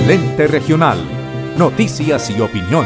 El Ente Regional. Noticias y opinión.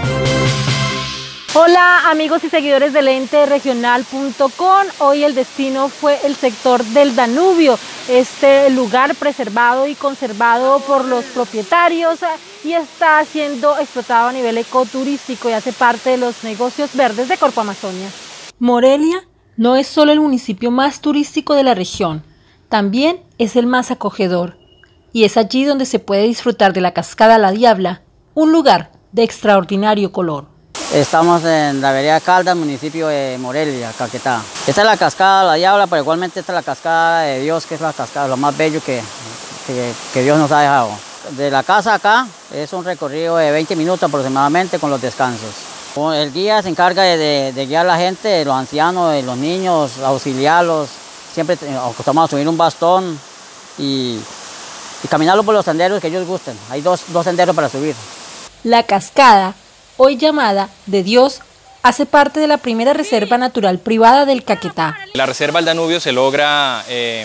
Hola amigos y seguidores del ente regional.com. Hoy el destino fue el sector del Danubio, este lugar preservado y conservado por los propietarios y está siendo explotado a nivel ecoturístico y hace parte de los negocios verdes de Corpo Amazonia. Morelia no es solo el municipio más turístico de la región, también es el más acogedor. Y es allí donde se puede disfrutar de la cascada La Diabla, un lugar de extraordinario color. Estamos en la vereda Caldas, municipio de Morelia, Caquetá. Esta es la cascada La Diabla, pero igualmente esta es la cascada de Dios, que es la cascada, lo más bello que Dios nos ha dejado. De la casa acá es un recorrido de 20 minutos aproximadamente con los descansos. El guía se encarga de guiar a la gente, los ancianos, los niños, auxiliarlos. Siempre acostumbramos a subir un bastón y caminarlo por los senderos que ellos gusten. Hay dos senderos para subir. La cascada, hoy llamada de Dios, hace parte de la primera reserva natural privada del Caquetá. La reserva del Danubio se logra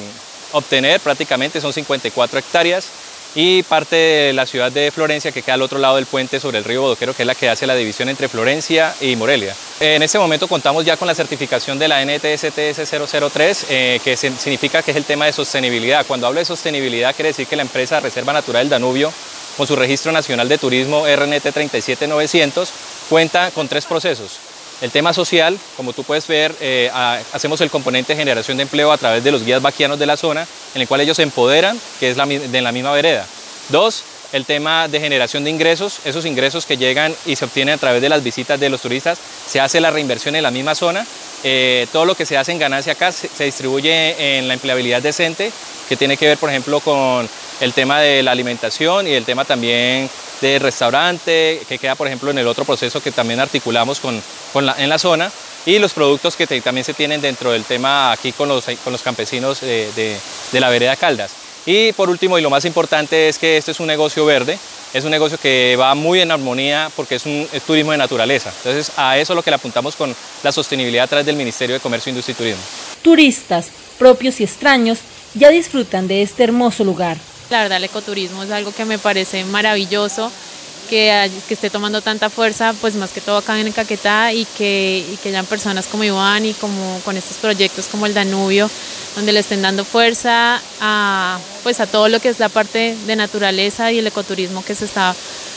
obtener prácticamente, son 54 hectáreas y parte de la ciudad de Florencia, que queda al otro lado del puente sobre el río Bodoquero, que es la que hace la división entre Florencia y Morelia. En este momento contamos ya con la certificación de la NTSTS 003, que significa que es el tema de sostenibilidad. Cuando hablo de sostenibilidad quiere decir que la empresa Reserva Natural del Danubio, con su registro nacional de turismo RNT 37900, cuenta con 3 procesos. El tema social, como tú puedes ver, hacemos el componente de generación de empleo a través de los guías vaquianos de la zona, en el cual ellos se empoderan, que es de la misma vereda. 2, el tema de generación de ingresos, esos ingresos que llegan y se obtienen a través de las visitas de los turistas, se hace la reinversión en la misma zona. Todo lo que se hace en ganancia acá se distribuye en la empleabilidad decente, que tiene que ver, por ejemplo, con el tema de la alimentación y el tema también de restaurante, que queda, por ejemplo, en el otro proceso que también articulamos en la zona, y los productos que también se tienen dentro del tema aquí con los campesinos de la vereda Caldas. Y por último, y lo más importante, es que este es un negocio verde, es un negocio que va muy en armonía porque es turismo de naturaleza. Entonces, a eso es lo que le apuntamos con la sostenibilidad a través del Ministerio de Comercio, Industria y Turismo. Turistas, propios y extraños, ya disfrutan de este hermoso lugar. La verdad, el ecoturismo es algo que me parece maravilloso, que esté tomando tanta fuerza, pues más que todo acá en el Caquetá, y que hayan personas como Iván y como con estos proyectos como el Danubio, donde le estén dando fuerza a todo lo que es la parte de naturaleza y el ecoturismo que está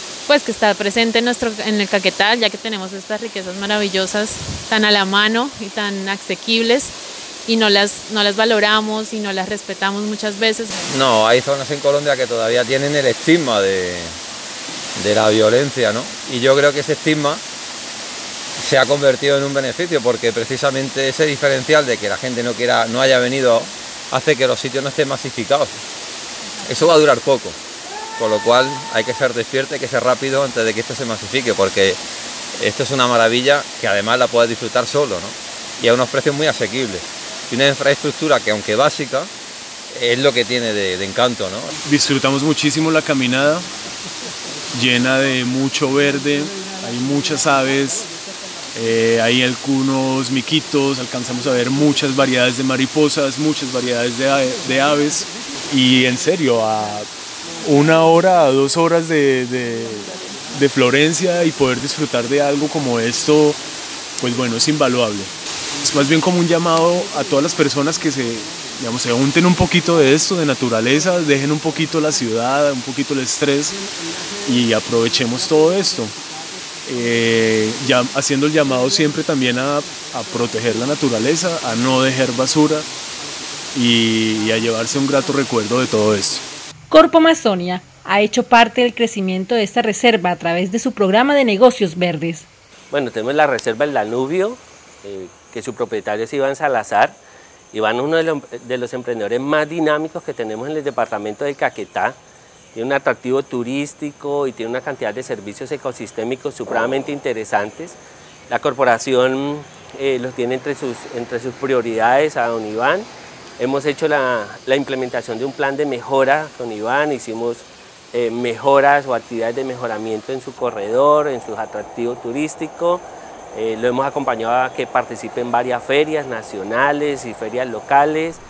presente en el Caquetá, ya que tenemos estas riquezas maravillosas tan a la mano y tan asequibles, y no las valoramos y no las respetamos muchas veces. No, hay zonas en Colombia que todavía tienen el estigma de la violencia, ¿no? Y yo creo que ese estigma se ha convertido en un beneficio, porque precisamente ese diferencial de que la gente no haya venido hace que los sitios no estén masificados. Eso va a durar poco, con lo cual hay que ser despierto, hay que ser rápido antes de que esto se masifique, porque esto es una maravilla que además la puedes disfrutar solo, ¿no? Y a unos precios muy asequibles. Y una infraestructura que, aunque básica, es lo que tiene de encanto, ¿no? Disfrutamos muchísimo la caminada, llena de mucho verde, hay muchas aves, hay algunos miquitos, alcanzamos a ver muchas variedades de mariposas, muchas variedades de aves, y en serio, a 1 hora, a 2 horas de Florencia, y poder disfrutar de algo como esto, pues bueno, es invaluable. Es más bien como un llamado a todas las personas que se unten un poquito de esto, de naturaleza, dejen un poquito la ciudad, un poquito el estrés, y aprovechemos todo esto. Ya haciendo el llamado siempre también a proteger la naturaleza, a no dejar basura y a llevarse un grato recuerdo de todo esto. Corpo Amazonia ha hecho parte del crecimiento de esta reserva a través de su programa de negocios verdes. Bueno, tenemos la reserva del Danubio, que su propietario es Iván Salazar. Iván es uno de los emprendedores más dinámicos que tenemos en el departamento del Caquetá. Tiene un atractivo turístico y tiene una cantidad de servicios ecosistémicos supremamente interesantes. La corporación los tiene entre sus prioridades a don Iván. Hemos hecho la implementación de un plan de mejora con Iván, hicimos mejoras o actividades de mejoramiento en su corredor, en su atractivo turístico. Lo hemos acompañado a que participe en varias ferias nacionales y ferias locales.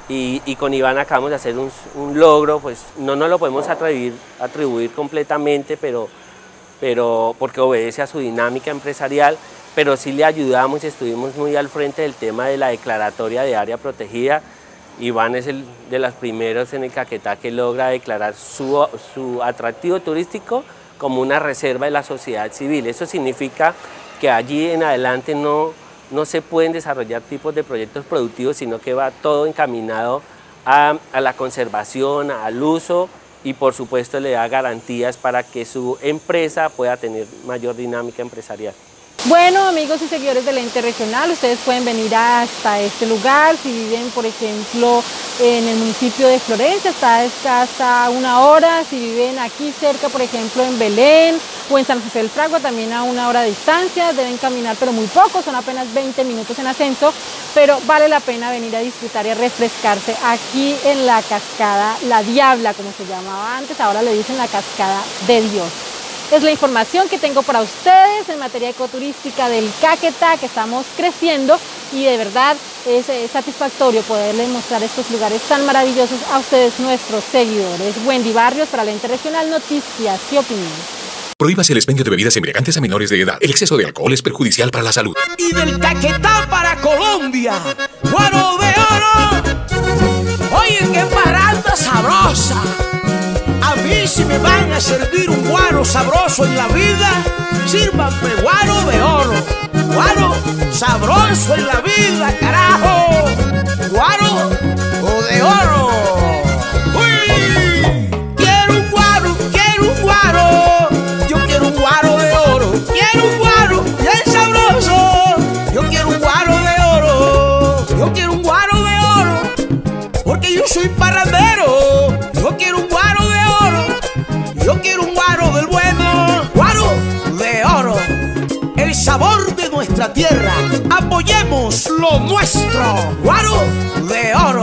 y con Iván acabamos de hacer un logro, pues no nos lo podemos atribuir completamente, pero porque obedece a su dinámica empresarial, pero sí le ayudamos y estuvimos muy al frente del tema de la declaratoria de área protegida. Iván es el de los primeros en el Caquetá que logra declarar su atractivo turístico como una reserva de la sociedad civil. Eso significa que allí en adelante no se pueden desarrollar tipos de proyectos productivos, sino que va todo encaminado a la conservación, al uso, y por supuesto le da garantías para que su empresa pueda tener mayor dinámica empresarial. Bueno, amigos y seguidores del ente regional, ustedes pueden venir hasta este lugar. Si viven, por ejemplo, en el municipio de Florencia, está escasa una hora. Si viven aquí cerca, por ejemplo, en Belén o en San José del Fragua, también a una hora de distancia. Deben caminar, pero muy poco, son apenas 20 minutos en ascenso, pero vale la pena venir a disfrutar y a refrescarse aquí en la cascada La Diabla, como se llamaba antes, ahora le dicen la Cascada de Dios. Es la información que tengo para ustedes en materia ecoturística del Caquetá, que estamos creciendo, y de verdad es satisfactorio poderles mostrar estos lugares tan maravillosos a ustedes, nuestros seguidores. Wendy Barrios para el ente regional, Noticias y Opinión. Prohíbase el expendio de bebidas embriagantes a menores de edad. El exceso de alcohol es perjudicial para la salud. Y del Caquetá para Colombia, guaro de oro. Oye, qué paranda sabrosa. A mí si me van a servir un guaro sabroso en la vida, sírvanme guaro de oro. Guaro sabroso en la vida, carajo. Guaro o de oro. ¡Uy! Quiero un guaro, quiero un guaro. Yo quiero un guaro de oro. Quiero un guaro bien sabroso. Yo quiero un guaro de oro. Yo quiero un guaro de oro, porque yo soy parrandero. Yo quiero un guaro de oro. Yo quiero un guaro del bueno. Guaro de oro. El sabor de nuestra tierra. Apoyemos lo nuestro. Guaro de oro.